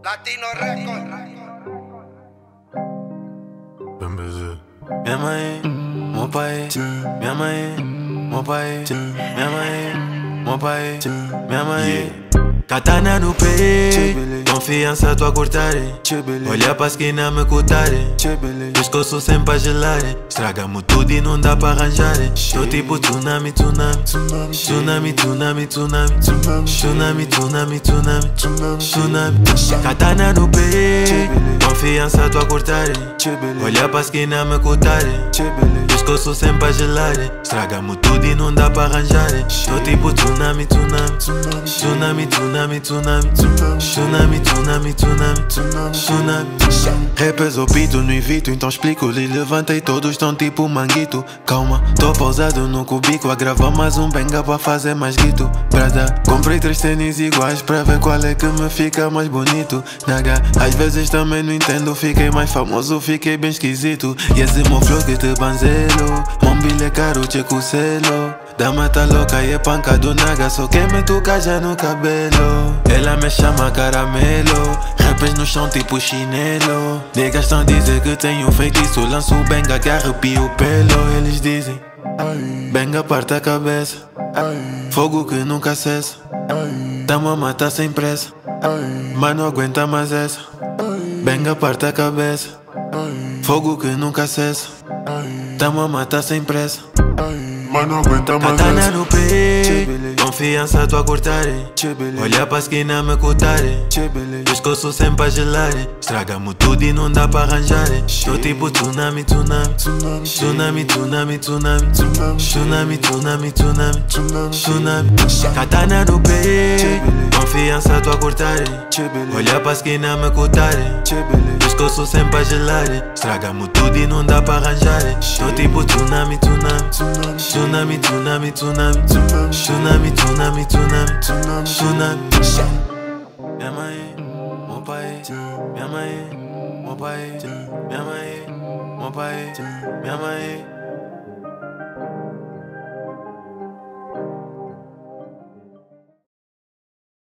Latino Record. Minha mãe, meu pai, minha mãe, meu pai, minha mãe, meu pai, minha mãe. Katana no peito, confiança tu a cortar. Olha pra esquina me cutar. Pescoço sempre a gelar. Estraga-me tudo e não dá pra arranjar. Tô tipo tsunami, tsunami, tsunami, tsunami, tsunami, tsunami, tsunami, tsunami, tsunami. Katana no peito, confiança tu a cortar. Olha pra esquina me cutar. Pescoço sempre a gelar. Estraga-me tudo e não dá pra arranjar. Tô tipo tsunami, tsunami, tsunami, tsunami. Tsunami, tsunami, tsunami, tsunami, tsunami. Rappers ao pito, não evito, então explico-lhe. Levantei, todos estão tipo manguito. Calma, tô pausado no cubico. A gravar mais um benga pra fazer mais guito. Prada, comprei 3 tênis iguais pra ver qual é que me fica mais bonito. Naga, às vezes também não entendo. Fiquei mais famoso, fiquei bem esquisito. E esse meu flow que te banzelo. Mombilho é caro, checo selo. Da mata louca e é panca do naga. Só quem me toca já no cabelo. Ela me chama caramelo. Rappers no chão tipo chinelo. Niggas estão a dizer que tenho feitiço. Lanço benga que arrepio o pelo. Eles dizem benga parta a cabeça. Fogo que nunca cessa. Tamo a matar sem pressa. Mas não aguenta mais essa. Benga parta a cabeça. Fogo que nunca cessa. Tamo a matar sem pressa. Mas não aguenta mais Katana essa. no peito, confiança tu a cortar. Olha pra esquina me cutar. Pescoço sempre a gelar. Estraga-me tudo e não dá pra arranjar. Tô tipo tsunami, tsunami, tsunami, tsunami, tsunami, tsunami, tsunami, tsunami, tsunami. Katana no peito, confiança tu a cortar. Olha pra esquina me cutar. Pescoço sempre a gelar. Estraga-me tudo e não dá pra arranjar. Tô tipo tsunami, tsunami, tsunami, tsunami, tsunami, tsunami, tsunami, tsunami, tsunami. Minha mãe, meu pai, minha mãe, meu pai, minha mãe, meu pai, minha mãe.